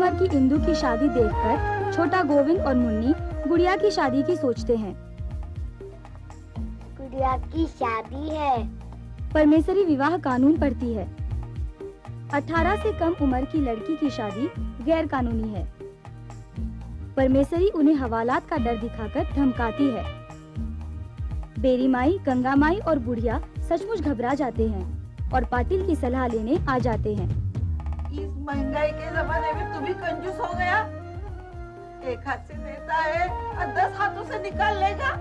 उम्र की इंदु की शादी देखकर छोटा गोविंद और मुन्नी गुड़िया की शादी की सोचते हैं। गुड़िया की शादी है। परमेश्वरी विवाह कानून पढ़ती है। 18 से कम उम्र की लड़की की शादी गैर कानूनी है। परमेश्वरी उन्हें हवालात का डर दिखाकर धमकाती है। बेरी माई, गंगा माई और बुढ़िया सचमुच घबरा जाते हैं और पाटिल की सलाह लेने आ जाते हैं। इस महंगाई के जमाने में तू भी कंजूस हो गया। एक हाथ से देता है और 10 हाथों से निकाल लेगा।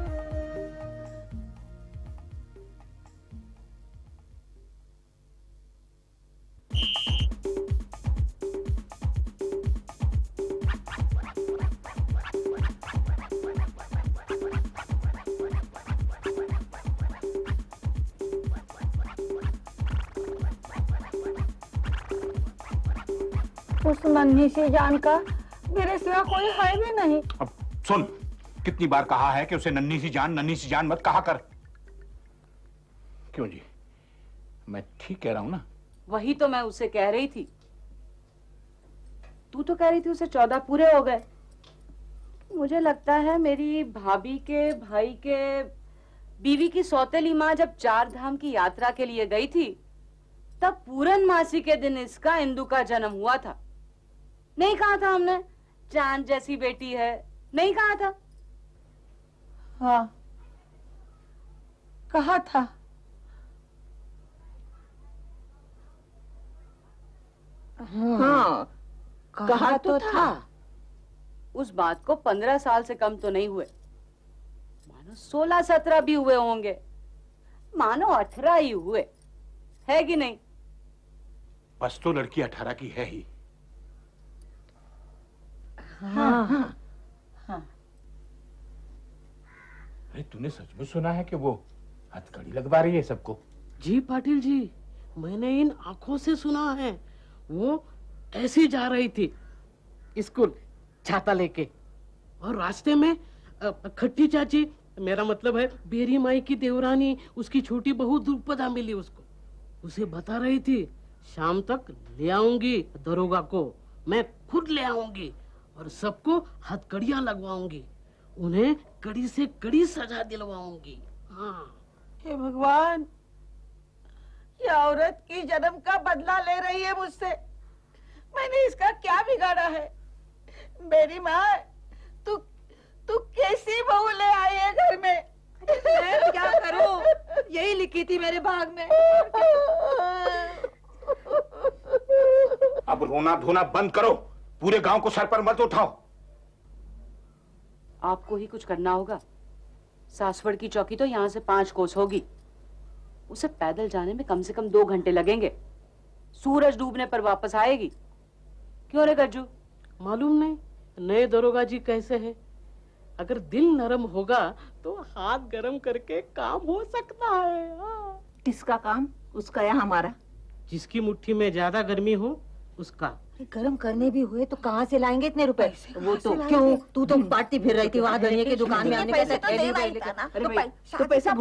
उस नन्ही सी जान का मेरे सिवा कोई है भी नहीं। अब सुन, कितनी बार कहा है कि उसे नन्ही सी जान मत कहा कर। क्यों जी, मैं ठीक कह रहा हूं ना? वही तो मैं उसे कह रही थी। तू तो कह रही थी उसे 14 पूरे हो गए। मुझे लगता है मेरी भाभी के भाई के बीवी की सौतेली माँ जब 4 धाम की यात्रा के लिए गई थी तब पूरन मासी के दिन इसका इंदु का जन्म हुआ था। नहीं कहा था हमने चांद जैसी बेटी है? नहीं कहा था? हाँ, कहा था। हाँ, कहा तो था। उस बात को 15 साल से कम तो नहीं हुए, मानो 16-17 भी हुए होंगे, मानो 18 ही हुए, है कि नहीं? बस तो लड़की 18 की है ही। हाँ, हाँ, हाँ। अरे तूने सचमुच सुना है कि वो हथकड़ी लगवा रही है सबको? जी पाटिल जी, मैंने इन आंखों से सुना है। वो ऐसी जा रही थी स्कूल छाता लेके, और रास्ते में खट्टी चाची, मेरा मतलब है बेरी माई की देवरानी, उसकी छोटी बहू द्रुपदा मिली उसको। उसे बता रही थी शाम तक ले आऊंगी दरोगा को, मैं खुद ले आऊंगी और सबको हथकड़ियां लगवाऊंगी, उन्हें कड़ी से कड़ी सजा दिलवाऊंगी। हाँ। हे भगवान, ये औरत की जन्म का बदला ले रही है मुझसे। मैंने इसका क्या बिगाड़ा है? मेरी माँ, तू कैसी बहू ले आई है घर में? मैं क्या करूं? यही लिखी थी मेरे भाग में। अब रोना धोना बंद करो, पूरे गांव को सर पर मत उठाओ। आपको ही कुछ करना होगा। सासवड़ की चौकी तो यहाँ से 5 कोस होगी, उसे पैदल जाने में कम से कम 2 घंटे लगेंगे। सूरज डूबने पर वापस आएगी। क्यों रे गज्जू? मालूम नहीं नए दरोगा जी कैसे हैं। अगर दिल नरम होगा तो हाथ गरम करके काम हो सकता है। हाँ। किसका काम? उसका या हमारा? जिसकी मुट्ठी में ज्यादा गर्मी हो उसका। गरम करने भी हुए तो कहाँ से लाएंगे इतने रुपए? वो तो क्यों, तू तो बांटती फिर रही थी वहाँ धनिया की दुकान में आने पैसे तो पैसा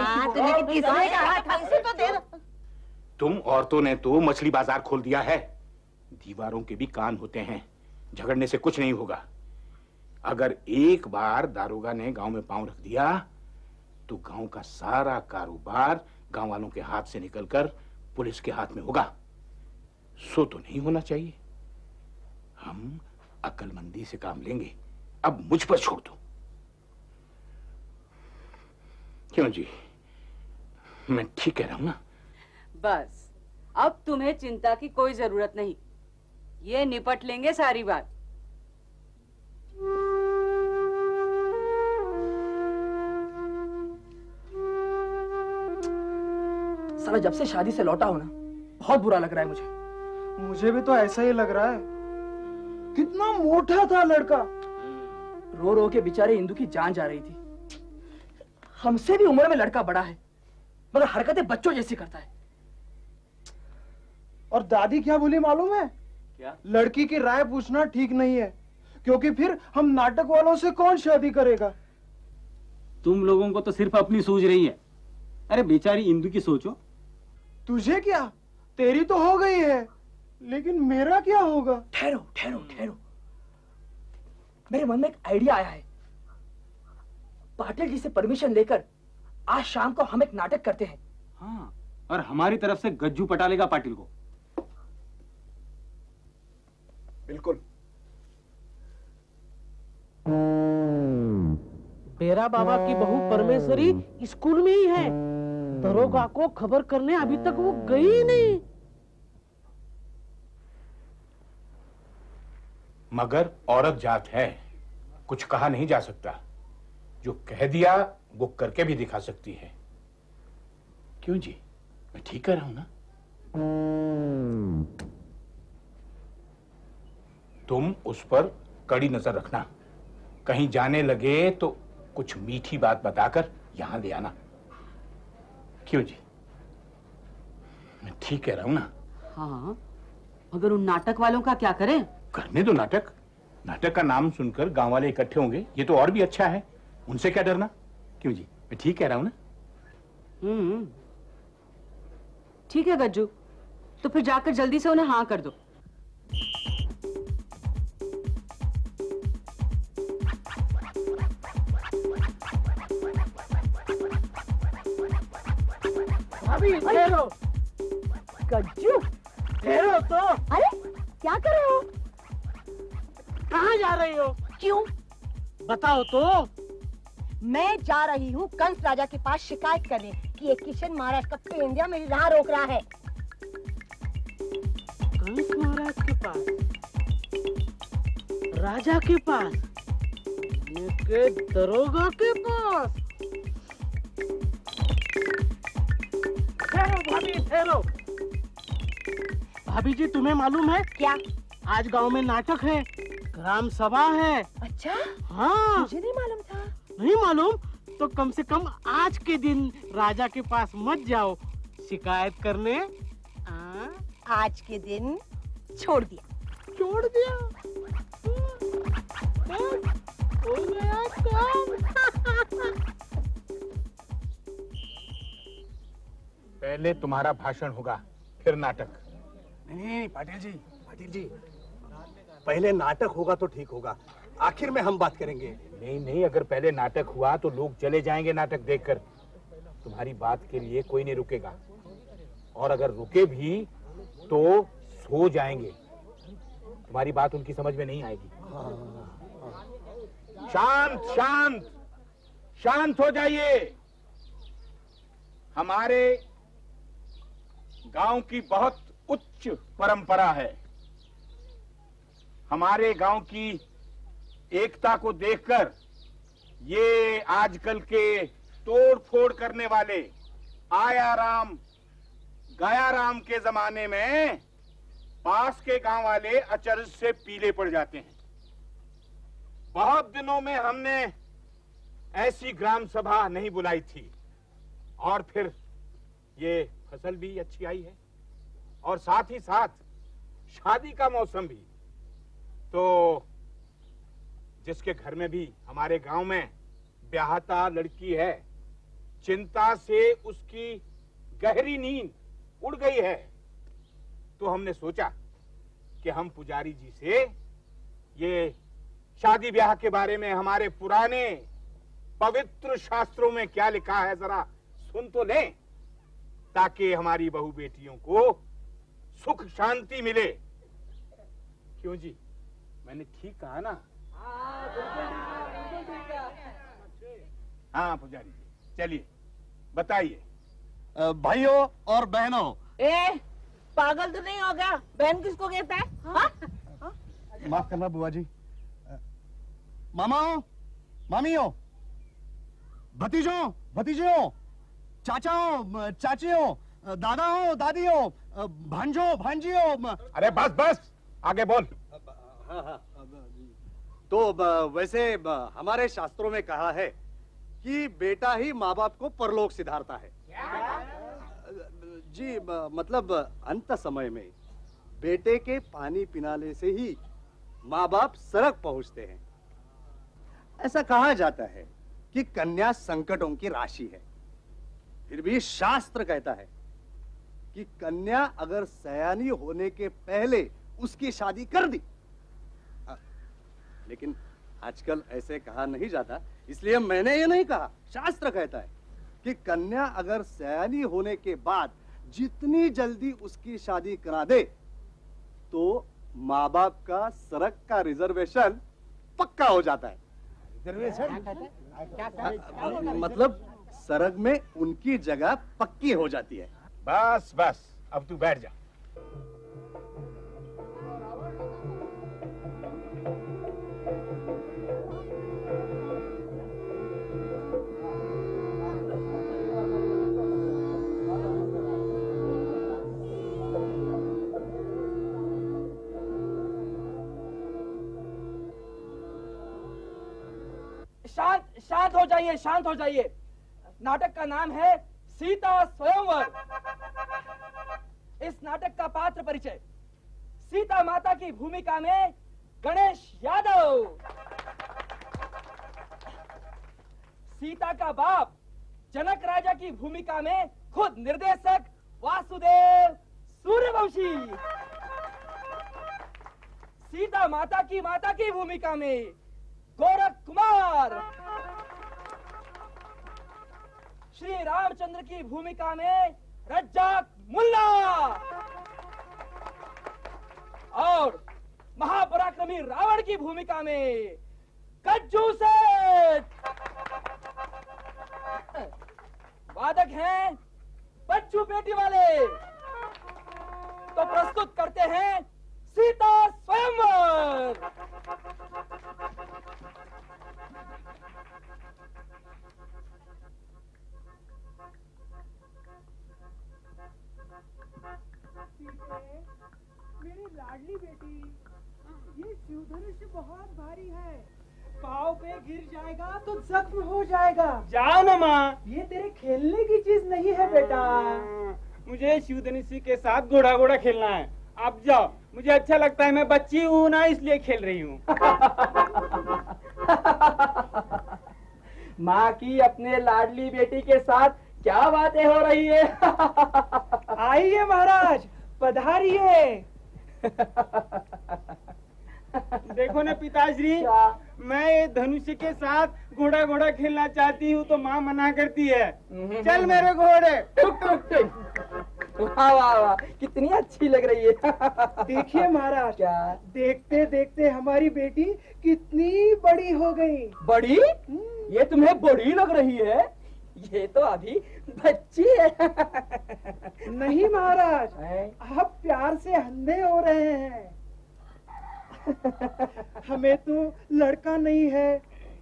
तुम औरतों ने तो मछली बाजार खोल दिया है। दीवारों के भी कान होते हैं, झगड़ने से कुछ नहीं होगा। अगर एक बार दारोगा ने गांव में पांव रख दिया तो गांव का सारा कारोबार गांव वालों के हाथ से निकलकर पुलिस के हाथ में होगा। सो तो नहीं होना चाहिए। हम अक्लमंदी से काम लेंगे, अब मुझ पर छोड़ दो। क्यों जी, मैं ठीक कह रहा हूं ना? बस अब तुम्हें चिंता की कोई जरूरत नहीं, ये निपट लेंगे सारी बात। साला जब से शादी से लौटा हूं ना, बहुत बुरा लग रहा है मुझे। मुझे भी तो ऐसा ही लग रहा है। कितना मोटा था लड़का। रो रो के बेचारे इंदु की जान जा रही थी। हमसे भी उम्र में लड़का बड़ा है, मगर हरकतें बच्चों जैसी करता है। और दादी क्या बोली मालूम है? क्या? लड़की की राय पूछना ठीक नहीं है, क्योंकि फिर हम नाटक वालों से कौन शादी करेगा। तुम लोगों को तो सिर्फ अपनी सूझ रही है। अरे बेचारी इंदु की सोचो। तुझे क्या, तेरी तो हो गई है। लेकिन मेरा क्या होगा? ठहरो ठहरो ठहरो, मेरे मन में एक आइडिया आया है। पाटिल जी से परमिशन लेकर आज शाम को हम एक नाटक करते हैं। हाँ, और हमारी तरफ से गज्जू पटा लेगा पाटिल को। बिल्कुल। बेरा बाबा की बहू परमेश्वरी स्कूल में ही है। दरोगा को खबर करने अभी तक वो गई ही नहीं। मगर औरत जात है, कुछ कहा नहीं जा सकता। जो कह दिया वो करके भी दिखा सकती है। क्यों जी, मैं ठीक कह रहा हूं ना? तुम उस पर कड़ी नजर रखना, कहीं जाने लगे तो कुछ मीठी बात बताकर यहां ले आना। क्यों जी, मैं ठीक कह रहा हूं ना? हाँ, मगर उन नाटक वालों का क्या करें? करने दो नाटक। नाटक का नाम सुनकर गांव वाले इकट्ठे होंगे, ये तो और भी अच्छा है। उनसे क्या डरना? क्यों जी, मैं ठीक कह रहा हूं ना? ठीक है गज्जू, तो फिर जाकर जल्दी से उन्हें हाँ कर दो। अभी ठहरो गज्जू, ठहरो तो। अरे क्या कर रहे हो? कहाँ जा रही हो? क्यों? बताओ तो। मैं जा रही हूँ कंस राजा के पास शिकायत करने कि ये किशन महाराज का पेंदिया मेरी राह रोक रहा है। कंस महाराज के पास? राजा के पास? के दरोगा के पास? ठहरो भाभी, ठहरो। भाभी जी, तुम्हें मालूम है क्या? आज गांव में नाटक है, ग्राम सभा है। अच्छा? हाँ। मुझे नहीं मालूम था। नहीं मालूम? तो कम से कम आज के दिन राजा के पास मत जाओ शिकायत करने। आज के दिन छोड़ दिया। छोड़ दिया? हो गया काम। पहले तुम्हारा भाषण होगा, फिर नाटक। नहीं पाटिल जी, पहले नाटक होगा तो ठीक होगा, आखिर में हम बात करेंगे। नहीं, अगर पहले नाटक हुआ तो लोग चले जाएंगे नाटक देखकर। तुम्हारी बात के लिए कोई नहीं रुकेगा, और अगर रुके भी तो सो जाएंगे। तुम्हारी बात उनकी समझ में नहीं आएगी। शांत शांत शांत हो जाइए। हमारे गांव की बहुत उच्च परंपरा है। हमारे गांव की एकता को देखकर ये आजकल के तोड़ फोड़ करने वाले आया राम गया राम के जमाने में पास के गांव वाले अचरज से पीले पड़ जाते हैं। बहुत दिनों में हमने ऐसी ग्राम सभा नहीं बुलाई थी, और फिर ये फसल भी अच्छी आई है, और साथ ही साथ शादी का मौसम भी। तो जिसके घर में भी हमारे गांव में ब्याहता लड़की है, चिंता से उसकी गहरी नींद उड़ गई है। तो हमने सोचा कि हम पुजारी जी से ये शादी ब्याह के बारे में हमारे पुराने पवित्र शास्त्रों में क्या लिखा है जरा सुन तो लें, ताकि हमारी बहू बेटियों को सुख शांति मिले। क्यों जी, मैंने ठीक कहा ना? हाँ पुजारी जी, चलिए बताइए। भाइयों और बहनों। पागल तो नहीं होगा? बहन किसको कहता है? हाँ? माफ करना बुआ जी। मामाओं, मामियों, भतीजों, भतीजियों, चाचाओं, चाचियों, दादाओं, दादियों, भांजों, भांजियों। अरे बस बस, आगे बोल। हाँ, तो वैसे हमारे शास्त्रों में कहा है कि बेटा ही माँ बाप को परलोक सिधारता है। जी मतलब अंत समय में बेटे के पानी पिलाने से ही माँ बाप स्वर्ग पहुंचते हैं। ऐसा कहा जाता है कि कन्या संकटों की राशि है। फिर भी शास्त्र कहता है कि कन्या अगर सयानी होने के पहले उसकी शादी कर दी, लेकिन आजकल ऐसे कहा नहीं जाता, इसलिए मैंने ये नहीं कहा। शास्त्र कहता है कि कन्या अगर सयानी होने के बाद जितनी जल्दी उसकी शादी करा दे तो माँ बाप का सरक का रिजर्वेशन पक्का हो जाता है। मतलब सरग में उनकी जगह पक्की हो जाती है। बस बस, अब तू बैठ जा। शांत हो जाइए, शांत हो जाइए। नाटक का नाम है सीता स्वयंवर। इस नाटक का पात्र परिचय, सीता माता की भूमिका में गणेश यादव, सीता का बाप जनक राजा की भूमिका में खुद निर्देशक वासुदेव सूर्यवंशी, सीता माता की भूमिका में गोरख कुमार, श्री रामचंद्र की भूमिका में रज्जाक मुल्ला और महापराक्रमी रावण की भूमिका में कज्जू सेठ। वादक हैं बच्चू पेटी वाले। तो प्रस्तुत करते हैं सीता स्वयंवर। मेरी लाडली बेटी, ये शिवधनुष बहुत भारी है, पाँव पे गिर जाएगा तो जख्म हो जाएगा। जाओ ना माँ, ये तेरे खेलने की चीज नहीं है बेटा। मुझे शिवधनुष के साथ घोड़ा घोड़ा खेलना है। आप जाओ, मुझे अच्छा लगता है, मैं बच्ची हूँ ना इसलिए खेल रही हूँ। माँ की अपने लाडली बेटी के साथ क्या बातें हो रही है। आइए महाराज, पधारिए। देखो ना पिताश्री, मैं ये धनुष के साथ घोड़ा घोड़ा खेलना चाहती हूँ तो माँ मना करती है। चल मेरे घोड़े। वाह वाह वाह, कितनी अच्छी लग रही है। देखिए महाराज, क्या देखते देखते हमारी बेटी कितनी बड़ी हो गई। बड़ी? ये तुम्हें बड़ी लग रही है? ये तो अभी बच्ची है। नहीं महाराज, आप प्यार से अंधे हो रहे हैं। हमें तो लड़का नहीं है।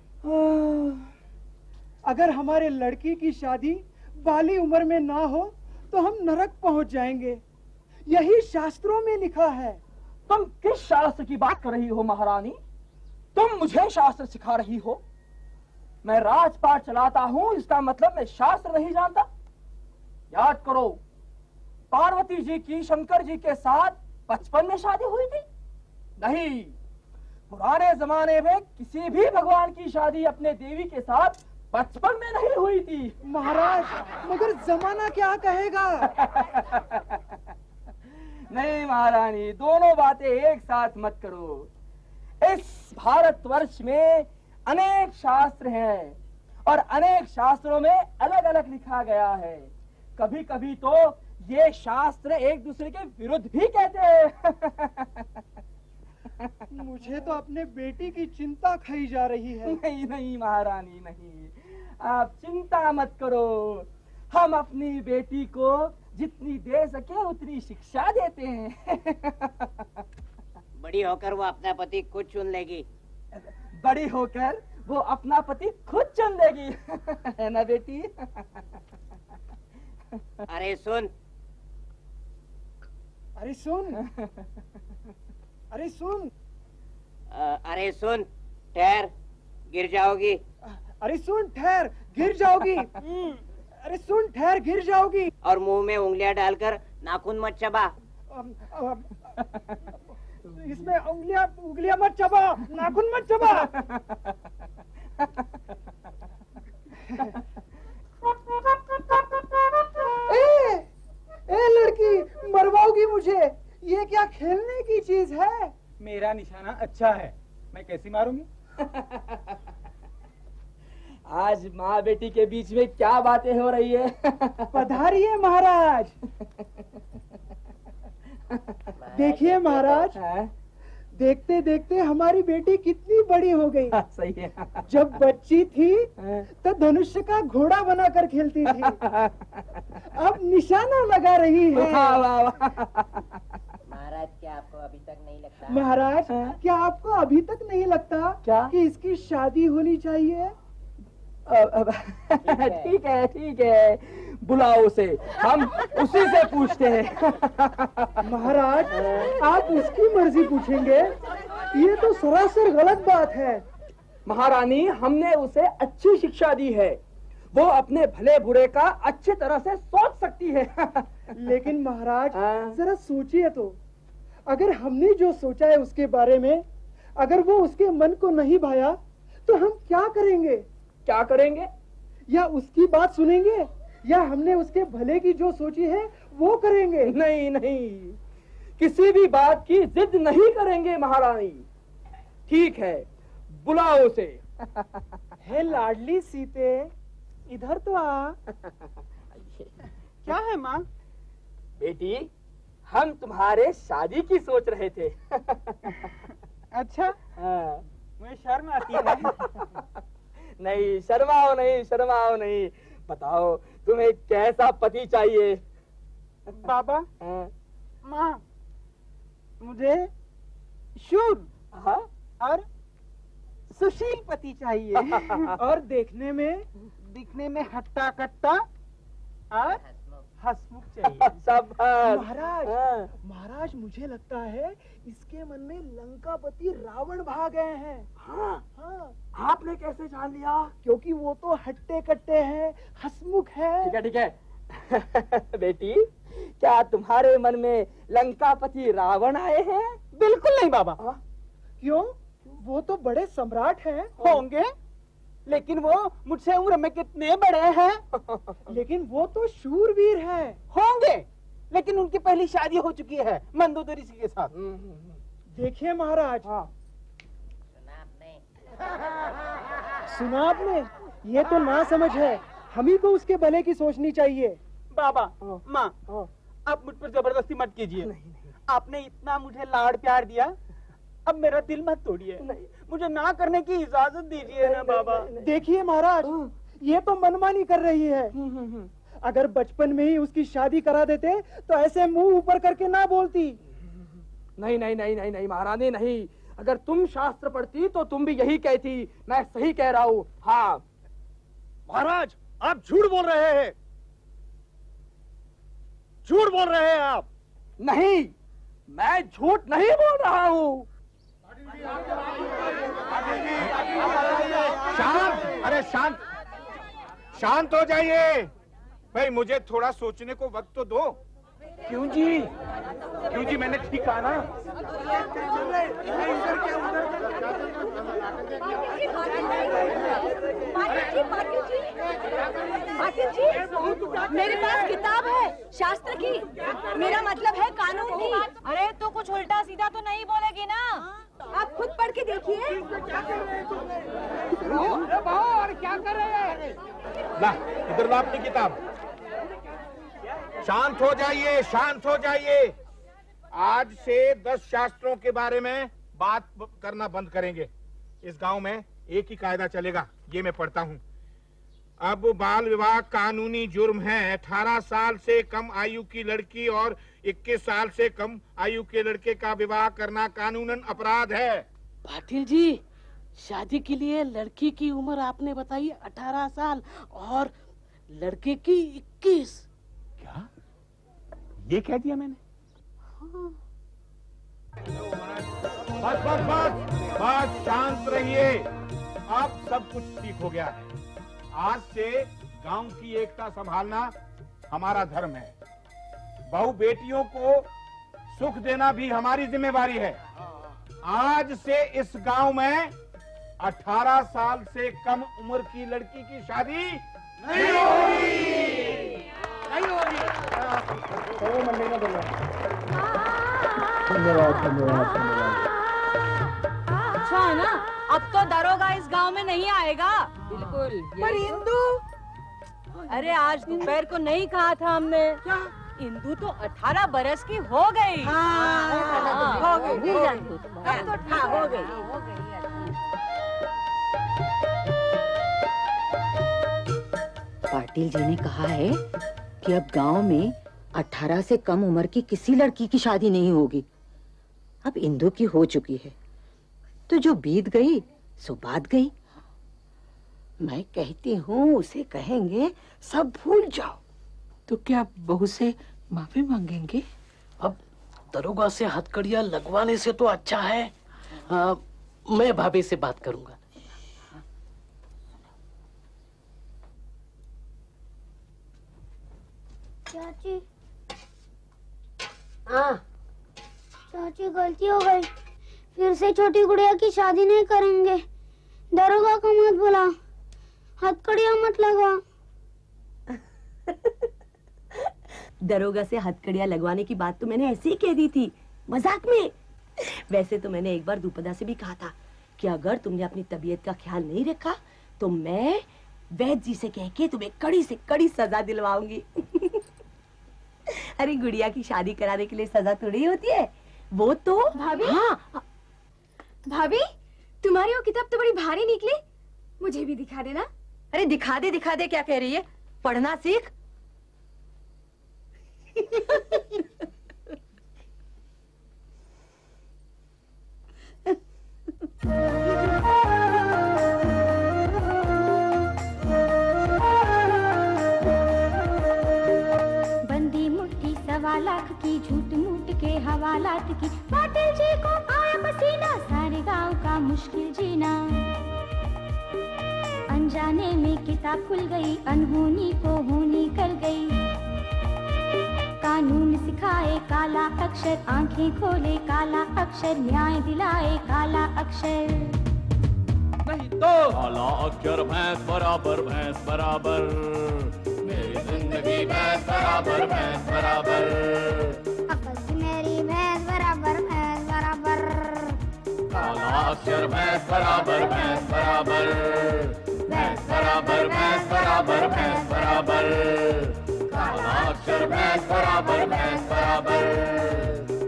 अगर हमारे लड़की की शादी बाली उम्र में ना हो तो हम नरक पहुंच जाएंगे। यही शास्त्रों में लिखा है। तुम किस शास्त्र की बात कर रही हो महारानी? तुम मुझे शास्त्र सिखा रही हो? मैं राजपाट चलाता हूँ, इसका मतलब मैं शास्त्र नहीं जानता? याद करो, पार्वती जी की शंकर जी के साथ 55 में शादी हुई थी? नहीं, पुराने जमाने में किसी भी भगवान की शादी अपने देवी के साथ 55 में नहीं हुई थी। महाराज, मगर जमाना क्या कहेगा? नहीं महारानी, दोनों बातें एक साथ मत करो। इस भारतवर्ष में अनेक शास्त्र हैं और अनेक शास्त्रों में अलग अलग लिखा गया है। कभी कभी तो ये शास्त्र एक दूसरे के विरुद्ध भी कहते हैं। मुझे तो अपने बेटी की चिंता खाई जा रही है। नहीं नहीं महारानी, नहीं, आप चिंता मत करो। हम अपनी बेटी को जितनी दे सके उतनी शिक्षा देते हैं। बड़ी होकर वो अपना पति खुद चुन लेगी। बड़ी होकर वो अपना पति खुद चुन लेगी। है ना बेटी? अरे सुन, अरे सुन, अरे सुन, अरे सुन, ठहर, गिर जाओगी। अरे सुन, ठहर, गिर जाओगी। अरे सुन, ठहर, गिर जाओगी। और मुंह में उंगलियां डालकर नाखून मत चबा। इसमें उंगलियां मत चबा, नाखून मत चबा। ए लड़की, ये क्या खेलने की चीज है? मेरा निशाना अच्छा है, मैं कैसी मारूंगी? आज माँ बेटी के बीच में क्या बातें हो रही है? पधारिए महाराज। देखिए महाराज, देखते देखते हमारी बेटी कितनी बड़ी हो गई। सही है। जब बच्ची थी तो धनुष्य का घोड़ा बनाकर खेलती थी, अब निशाना लगा रही है। महाराज क्या आपको अभी तक नहीं लगता? महाराज क्या आपको अभी तक नहीं लगता कि इसकी शादी होनी चाहिए? ठीक है ठीक है, बुलाओ उसे, हम उसी से पूछते हैं। महाराज आप उसकी मर्जी पूछेंगे, ये तो सरासर गलत बात है। महारानी, हमने उसे अच्छी शिक्षा दी है, वो अपने भले बुरे का अच्छी तरह से सोच सकती है। लेकिन महाराज जरा सोचिए तो, अगर हमने जो सोचा है उसके बारे में, अगर वो उसके मन को नहीं भाया तो हम क्या करेंगे? क्या करेंगे? या उसकी बात सुनेंगे, या हमने उसके भले की जो सोची है वो करेंगे? नहीं नहीं, किसी भी बात की जिद नहीं करेंगे महारानी। ठीक है, बुलाओ उसे। हे लाडली सीते, इधर तो आ। क्या है माँ? बेटी, हम तुम्हारे शादी की सोच रहे थे। अच्छा, मुझे शर्म आती है। नहीं, शर्माओ नहीं, शर्माओ नहीं। बताओ तुम्हें कैसा पति चाहिए? बाबा, माँ, मुझे शूर और सुशील पति चाहिए। और दिखने में हट्टा कट्टा और हंसमुख चाहिए। महाराज मुझे लगता है इसके मन में लंकापति रावण भा गए हैं। हाँ। आपने कैसे जान लिया? क्योंकि वो तो हट्टे कट्टे हैं, हंसमुख है। ठीक है। बेटी, क्या तुम्हारे मन में लंकापति रावण आए हैं? बिल्कुल नहीं बाबा। क्यों? वो तो बड़े सम्राट हैं। होंगे, लेकिन वो मुझसे उम्र में कितने बड़े हैं। लेकिन वो तो शूरवीर हैं। होंगे, लेकिन उनकी पहली शादी हो चुकी है मंदोदरी के साथ। देखिए महाराज, सुना आपने? ये तो ना समझ है, हम ही को उसके भले की सोचनी चाहिए। बाबा, माँ, आप मुझ पर जबरदस्ती मत कीजिए। आपने इतना मुझे लाड़ प्यार दिया, अब मेरा दिल मत तोड़िए। मुझे ना करने की इजाजत दीजिए ना बाबा। देखिए महाराज, ये तो मनमानी कर रही है। अगर बचपन में ही उसकी शादी करा देते तो ऐसे मुंह ऊपर करके ना बोलती। नहीं नहीं नहीं नहीं नहीं महारानी, नहीं। अगर तुम शास्त्र पढ़ती तो तुम भी यही कहती। मैं सही कह रहा हूँ। हाँ महाराज, आप झूठ बोल रहे हैं, झूठ बोल रहे हैं आप। नहीं, मैं झूठ नहीं बोल रहा हूँ। शांत, अरे शांत, शांत हो जाइए भाई, मुझे थोड़ा सोचने को वक्त तो दो। क्यों जी? क्यों जी, मैंने ठीक कहा ना? मेरे पास किताब है शास्त्र की, मेरा मतलब है कानून की। अरे तो कुछ उल्टा सीधा तो नहीं बोलेगी ना? आप खुद पढ़ के देखिए। और क्या कर रहे हैं? ला, इधर ला अपनी किताब। शांत हो जाइए, शांत हो जाइए। आज से 10 शास्त्रों के बारे में बात करना बंद करेंगे। इस गांव में एक ही कायदा चलेगा, ये मैं पढ़ता हूँ। अब बाल विवाह कानूनी जुर्म है। 18 साल से कम आयु की लड़की और 21 साल से कम आयु के लड़के का विवाह करना कानूनन अपराध है। पाटिल जी, शादी के लिए लड़की की उम्र आपने बताई 18 साल और लड़के की 21। क्या? ये कह दिया मैंने? हाँ। बस बस बस बस, शांत रहिए। अब सब कुछ ठीक हो गया है। आज से गांव की एकता संभालना हमारा धर्म है। बहू बेटियों को सुख देना भी हमारी जिम्मेवारी है। आज से इस गांव में 18 साल से कम उम्र की लड़की की शादी नहीं होगी। मंदिर में बोलो। धन्यवाद धन्यवाद धन्यवाद। अच्छा है ना, अब तो दरोगा इस गांव में नहीं आएगा। बिल्कुल। पर इंदु, अरे आज दोपहर को नहीं कहा था हमने? क्या? इंदु तो 18 बरस की हो गई। हो गई। हो गई। पाटिल जी ने कहा है कि अब गांव में 18 से कम उम्र की किसी लड़की की शादी नहीं होगी। अब इंदु की हो चुकी है, तो जो बीत गई सो बात गई। मैं कहती हूँ उसे कहेंगे सब भूल जाओ। तो क्या बहू से माफी मांगेंगे? अब दरोगा से हथकड़ियाँ लगवाने से तो अच्छा है मैं भाभी से बात करूंगा। चाची, चाची गलती हो गई, फिर से छोटी गुड़िया की शादी नहीं करेंगे। दरोगा को मत बुला, हथकड़ियाँ मत लगा। दरोगा से हथकड़ियाँ लगवाने की बात तो मैंने ऐसे ही कह दी थी, मजाक में। वैसे तो मैंने एक बार द्रुपदा से भी कहा था कि अगर तुमने अपनी तबीयत का ख्याल नहीं रखा तो मैं वैद्य जी से कह के तुम्हें कड़ी से कड़ी सजा दिलवाऊंगी। अरे गुड़िया की शादी कराने के लिए सजा थोड़ी होती है, वो तो भाभी। हाँ भाभी, तुम्हारी वो किताब तो बड़ी भारी निकली, मुझे भी दिखा देना। अरे दिखा दे क्या कह रही है, पढ़ना सीख। बंदी मुट्ठी 1.25 लाख की, झूठ मूठ के हवालात की। पाटिल जी को आया पसीना, सारे गांव का मुश्किल जीना। अनजाने में किताब खुल गई, अनहोनी को होनी कर गई। कानून सिखाए काला अक्षर, आंखें खोले काला अक्षर, न्याय दिलाए काला अक्षर। नहीं तो काला अक्षर भैंस बराबर, भैंस बराबर, मेरी जिंदगी भैंस बराबर, भैंस बराबर। मेरी भैंस बराबर, भैंस बराबर। काला अक्षर भैंस बराबर, भैंस बराबर, भैंस बराबर, भैंस बराबर, भैंस बराबर। काला अक्षर भैंस बराबर, भैंस बराबर।